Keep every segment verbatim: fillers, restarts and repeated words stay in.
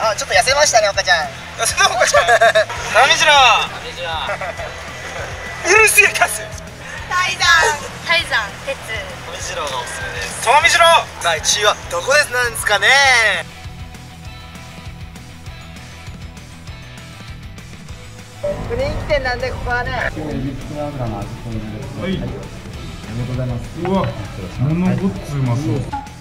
あ、ちょっと痩せましたね、岡ちゃん。 痩せた岡ちゃん。上白。上白。うるせえカス。 泰山。泰山鉄。 上白がおすすめです。上白。 さあ、いちいはどこですなんですかね。人気店なんで、ここはね。 今日エビスクランブラーの味という。 はい。 ありがとうございます。 うわ、ものごっつうまそう。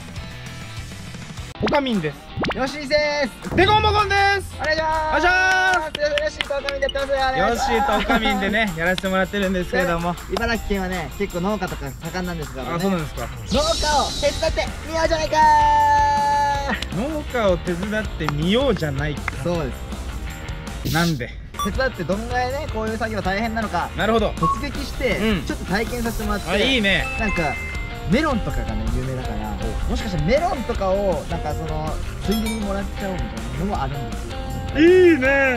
おかみんです。 よしです。 ペコンボコンです。 お願いします。 お願いします。 よしとおかみんでやってますよ。 ヨッシーとおかみんでね、やらせてもらってるんですけれども。 茨城県はね、結構農家とか盛んなんですからね。 あ、そうなんですか。 農家を手伝ってみようじゃないかー。 農家を手伝ってみようじゃないか。 そうです。 なんで。 手伝ってどんぐらいね、こういう作業大変なのか。 なるほど。 突撃して、 うん、 ちょっと体験させてもらって。 あ、いいね。 なんか。メロンとかがね、有名だから、もしかしたらメロンとかをなんかそのついでにもらっちゃおうみたいなのもあるんですよ。 いいね。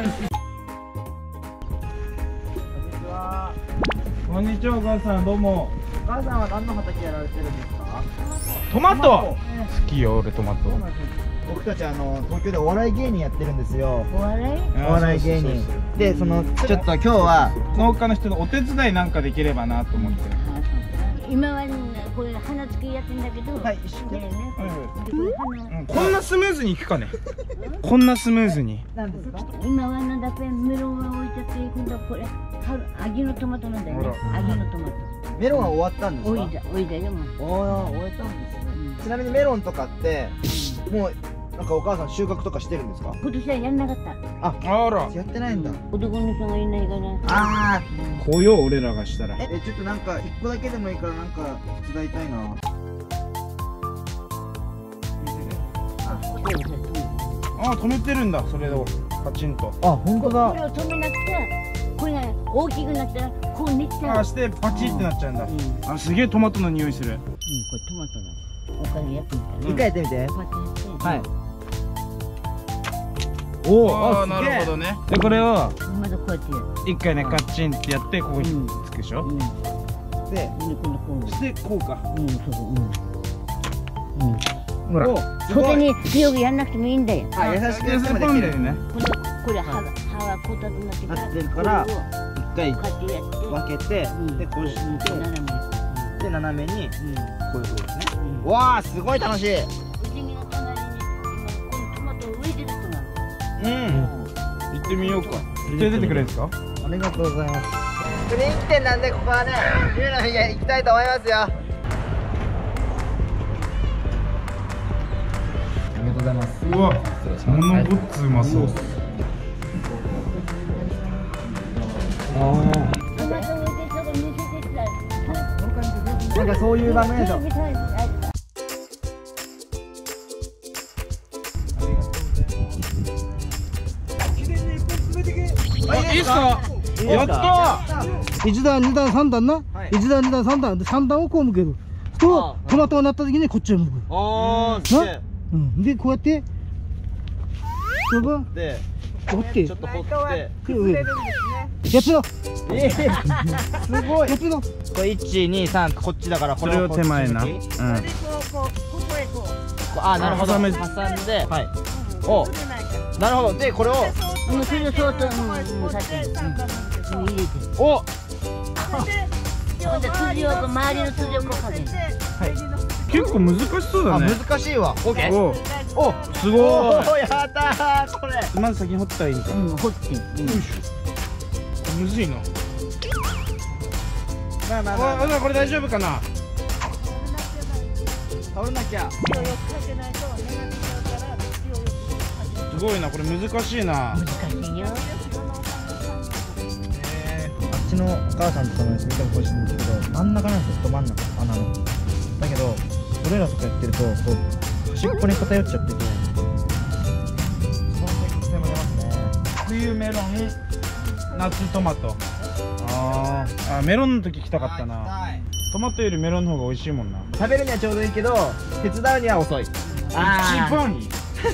こんにちは。お母さん、どうも。 お母さんは何の畑やられてるんですか？ トマト。好きよ、俺トマト。 僕たちあの東京でお笑い芸人やってるんですよ。 お笑い？ お笑い芸人。で、そのちょっと今日は農家の人のお手伝いなんかできればなと思って。 今はこういう花付けやってんだけど、はい、一緒にね。 こんなスムーズにいくかね。こんなスムーズに。 なんですか？ 今はなんだっけ、メロンが置いちゃって、今度これ秋のトマトなんだよね。秋のトマト。 メロンは終わったんですか？ おいだ、おいだよもう。 ああ、終えたんですね。ちなみにメロンとかってもうなんかお母さん収穫とかしてるんですか？ 今年はやんなかった。 あ、 あら。 やってないんだ。 男の人がいないから。 ああ。 こうよ、俺らがしたら。 え、ちょっとなんか一個だけでもいいからなんか手伝いたいな。 ああ、止めてるんだ、それをパチンと。 あ、本当だ。 これを止めなくて、これが大きくなったらこう寝ちゃう。 ああ、してパチってなっちゃうんだ。あ、すげえトマトの匂いする。 うん、これトマトだ。お金やってみたら。 一回やってみて。 こうやってやって。 はい。 おお、あ、なるほどね。で、これをまだこうやってやる。 一回ね、カッチンってやって、ここにつくでしょ。 で、 今度こう。 して、こうか。 うん、そうそう。うん。うん。 ほら。 そこに強くやんなくてもいいんだよ。 あ、優しくやってもできるね。 これ、これ、歯が、歯がこたつになってなってるから、一回こうやってやって、 分けて、で、こうして、 斜め。 で、斜めに、こういうことですね。わあ、すごい楽しい。 うちの隣に、今、このトマトを植えてる人が。 うん。行ってみようか。連れてってくれるんですか？ ありがとうございます。人気店なんで、ここはね、ゆうなみが行きたいと思いますよ。 ありがとうございます。 うわ、ものごっつうまそう。ああ。 トマト植えてる人が見せてきた。 なんかそういう番組でしょ。 あ、いいっすか？やったー。 一段、二段、三段な。一段、二段、三段で三段をこう向ける。とトマトがなった時にこっちを向く。 ああ、 な。うん。でこうやって。そば。 で、 掘って。 ちょっと掘って。 崩れるんですね。やつよ。 ええ、すごい。 やつよ。 これ一二三こっちだからこれを手前な。うん。 ここへこう。 あ、なるほど。挟んで、はい。お、なるほど。でこれを。 うん、それをそうと、うん、うん、さっき。うん、入れて。 お。 ほんで、筋をこう、周りの筋をこうかける。 結構難しそうだね。 難しいわ。オッケー。 お、 お、 すごい。 お、やったー、これ。 まず先に掘ったらいいんか。 うん、掘って。よいしょ。むずいな。 まあまあまあ、これ大丈夫かな。 取らなきゃ。 すごいな、これ難しいな。 難しいよ。 えー、あっちのお母さんとかのやつ見てほしいんですけど、真ん中なんですよ、ど真ん中、穴の。だけど、俺らとかやってると、こう端っこに偏っちゃってて、その適性も出ますね。 冬メロン、夏トマト。あーあ、メロンの時来たかったな。トマトよりメロンの方が美味しいもんな。 食べるにはちょうどいいけど、手伝うには遅い。 一番いい。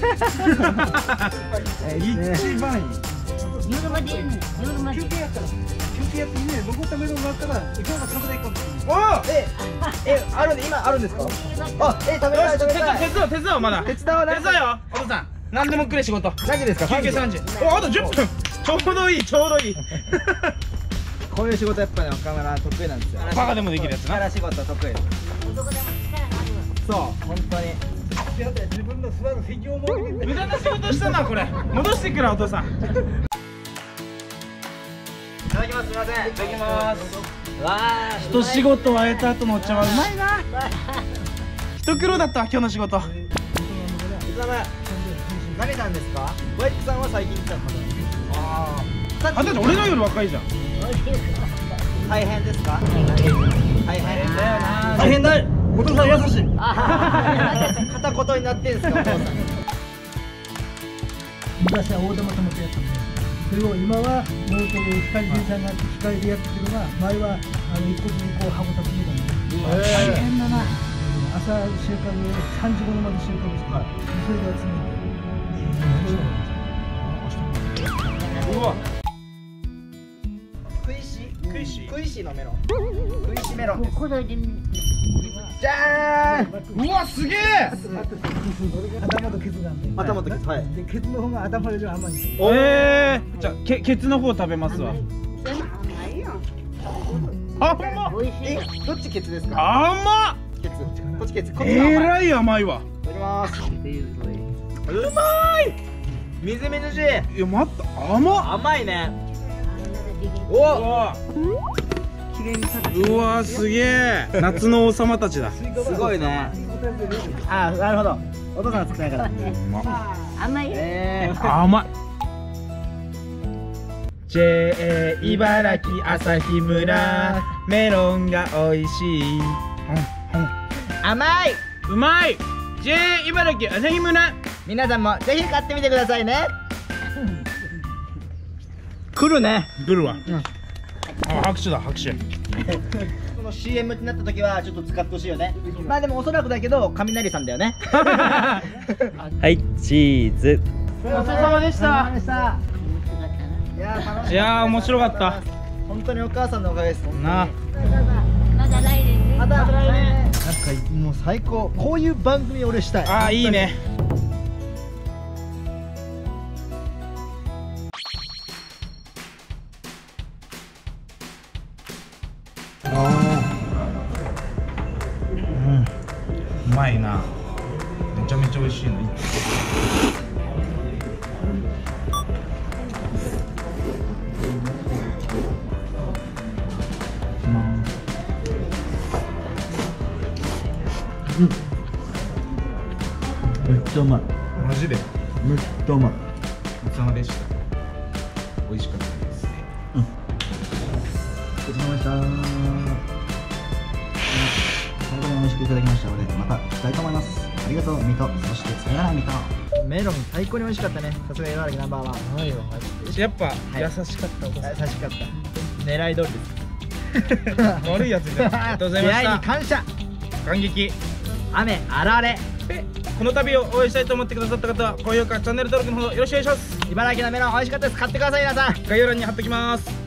一番いい。 夜までいいね。夜まで。 休憩やったら。休憩やっていいね。残ったメロンがあったら、今日が食べたいかも。 おお。 え、え、あるんで、今あるんですか。あ、え、食べたい、食べたい。 手伝う、手伝う、まだ。 手伝わない。 手伝うよ、お父さん。 何でもくれ仕事。 何時ですか？ 休憩さんじ。お、あとじゅっぷん。ちょうどいい、ちょうどいい。 こういう仕事やっぱね、岡村得意なんですよ。 バカでもできるやつな。 力仕事得意。そう、本当に。 自分の座る席を設けて無駄な仕事したなこれ。戻してくれお父さん。いいただきます。すみません。いただきます。わあ、 一仕事終えた後のお茶はうまいな。一苦労だったわ今日の仕事。 いつだめ。何さんですか？ワイプさんは最近来たのかな。ああ。 あ、だって俺らより若いじゃん。 大変ですか？大変だよな。 大変だい。お父さん優しい。 片言になってんすか、お父さん。 昔は大玉と思ってやったんで、それを今はもうという光電車が機械でやってるのが、前はあの一個ずつこう箱立ててたんで、大変だな。朝収穫さんじ頃まで収穫して、それで集めて。 うわ。 食いし食いし。 食いしのメロン。食いしメロンです。 ここで見る。 じゃーん。 うわ、すげえ。 頭とケツなんで。 頭とケツ、はい。 で、ケツの方が頭より甘いんです。 ええ。じゃあけケツの方食べますわ。あ、ほんま。 美味しい。 え、どっちケツですか？ 甘っ。 ケツ。こっちケツ。こっちえが甘い。 らい甘いわ。 いただきます。 うまい。 みずみずしい。 いや、待った。甘っ。 甘いね。 うわ。うわ、すげえ。夏の王様たちだ。 すごいね。ああ、なるほど。お父さん作ってないから。 甘い。 ええ。 甘い。ジェー 茨城朝日村メロンが美味しい。 甘い。 うまい。ジェー 茨城朝日村。 皆さんもぜひ買ってみてくださいね。来るね。 来るわ。あ、拍手だ拍手。 この シーエム ってなった時はちょっと使ってほしいよね。まあでもおそらくだけど雷さんだよね。 はいチーズ。 お疲れ様でした。 いやー楽しいやー面白かった。 本当にお母さんのおかげです。 なあ。 まだ来年ね。 また来年。なんかもう最高。こういう番組俺したい。 あーいいね。うまいな。めちゃめちゃ美味しいの。 めっちゃうまい。 マジで。 めっちゃうまい。 お疲れ様でした。美味しかったですね。 ごちそうさまでした。最後に美味しくいただきましたので、また来たいと思います。ありがとう、ミト。そしてさよなら、ミト。メロン最高に美味しかったね。さすが茨城ナンバーワン。はいよ。 やっぱい優しかったお父さん。 優しかった。狙い通りです。 悪いやついた。ありがとうございまし出会いにた。 感謝。 感激。 雨あられ。 でこの旅を応援したいと思ってくださった方は高評価チャンネル登録のほどよろしくお願いします。 茨城のメロン美味しかったです。買ってください皆さん。 概要欄に貼っておきます。